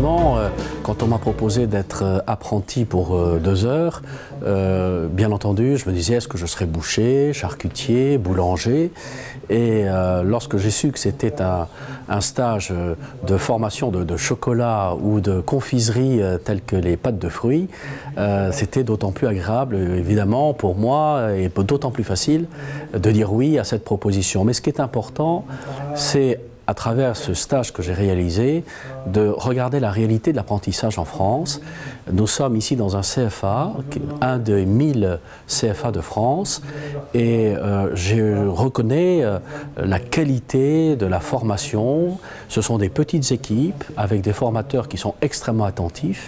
effectivement, quand on m'a proposé d'être apprenti pour 2 heures, bien entendu, je me disais, est-ce que je serais boucher, charcutier, boulanger? Et lorsque j'ai su que c'était un stage de formation de chocolat ou de confiserie telles que les pâtes de fruits, c'était d'autant plus agréable, évidemment, pour moi, et d'autant plus facile de dire oui à cette proposition. Mais ce qui est important, c'est, à travers ce stage que j'ai réalisé, de regarder la réalité de l'apprentissage en France. Nous sommes ici dans un CFA, un des 1000 CFA de France, et je reconnais la qualité de la formation. Ce sont des petites équipes avec des formateurs qui sont extrêmement attentifs,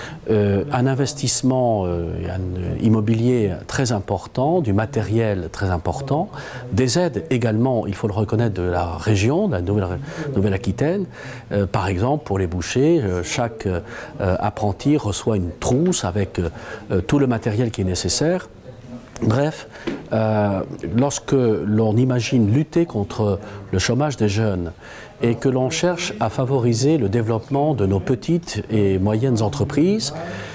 un investissement immobilier très important, du matériel très important, des aides également, il faut le reconnaître, de la région, de la Nouvelle-Aquitaine. Par exemple, pour les bouchers, chaque apprenti reçoit une trousse avec tout le matériel qui est nécessaire. Bref, lorsque l'on imagine lutter contre le chômage des jeunes et que l'on cherche à favoriser le développement de nos petites et moyennes entreprises,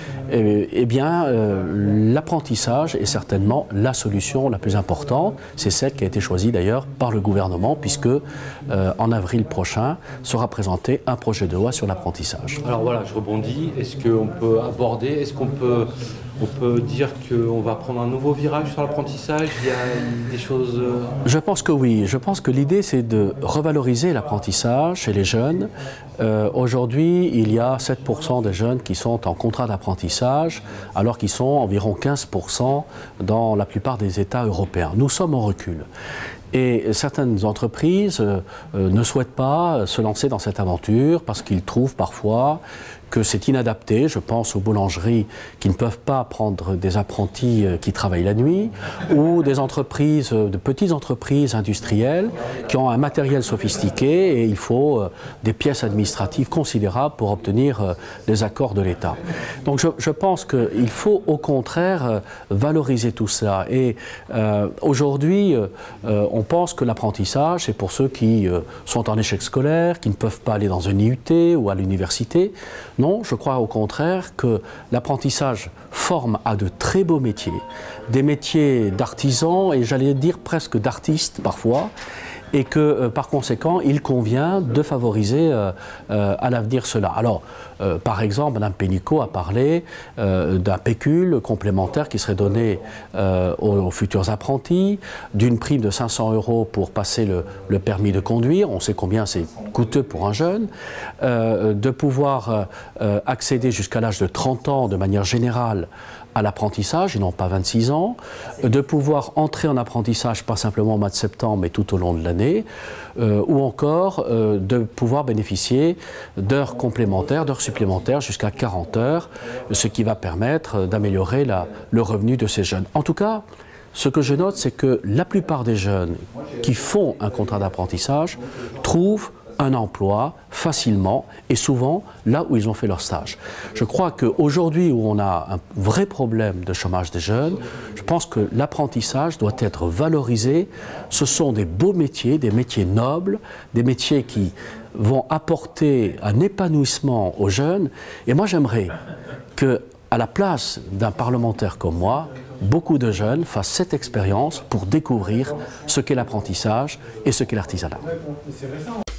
eh bien, l'apprentissage est certainement la solution la plus importante. C'est celle qui a été choisie d'ailleurs par le gouvernement, puisque en avril prochain sera présenté un projet de loi sur l'apprentissage. Alors voilà, je rebondis. Est-ce qu'on peut aborder, est-ce qu'on peut dire qu'on va prendre un nouveau virage sur l'apprentissage? Il y a des choses... Je pense que oui. Je pense que l'idée, c'est de revaloriser l'apprentissage chez les jeunes. Aujourd'hui, il y a 7% des jeunes qui sont en contrat d'apprentissage, alors qu'ils sont environ 15% dans la plupart des États européens. Nous sommes en recul. Et certaines entreprises ne souhaitent pas se lancer dans cette aventure parce qu'ils trouvent parfois que c'est inadapté. Je pense aux boulangeries qui ne peuvent pas prendre des apprentis qui travaillent la nuit, ou des entreprises, de petites entreprises industrielles qui ont un matériel sophistiqué et il faut des pièces administratives considérables pour obtenir les accords de l'État. Donc je pense qu'il faut au contraire valoriser tout cela. Et aujourd'hui, on pense que l'apprentissage, c'est pour ceux qui sont en échec scolaire, qui ne peuvent pas aller dans un IUT ou à l'université. Non, je crois au contraire que l'apprentissage forme à de très beaux métiers, des métiers d'artisans et j'allais dire presque d'artistes parfois, et que par conséquent, il convient de favoriser à l'avenir cela. Alors, par exemple, Mme Pénicaud a parlé d'un pécule complémentaire qui serait donné aux futurs apprentis, d'une prime de 500 € pour passer le permis de conduire, on sait combien c'est coûteux pour un jeune, de pouvoir accéder jusqu'à l'âge de 30 ans de manière générale à l'apprentissage, ils n'ont pas 26 ans, de pouvoir entrer en apprentissage pas simplement au mois de septembre mais tout au long de l'année, ou encore de pouvoir bénéficier d'heures complémentaires, d'heures supplémentaires jusqu'à 40 heures, ce qui va permettre d'améliorer le revenu de ces jeunes. En tout cas, ce que je note, c'est que la plupart des jeunes qui font un contrat d'apprentissage trouvent un emploi facilement et souvent là où ils ont fait leur stage. Je crois qu'aujourd'hui où on a un vrai problème de chômage des jeunes, je pense que l'apprentissage doit être valorisé. Ce sont des beaux métiers, des métiers nobles, des métiers qui vont apporter un épanouissement aux jeunes. Et moi j'aimerais qu'à la place d'un parlementaire comme moi, beaucoup de jeunes fassent cette expérience pour découvrir ce qu'est l'apprentissage et ce qu'est l'artisanat.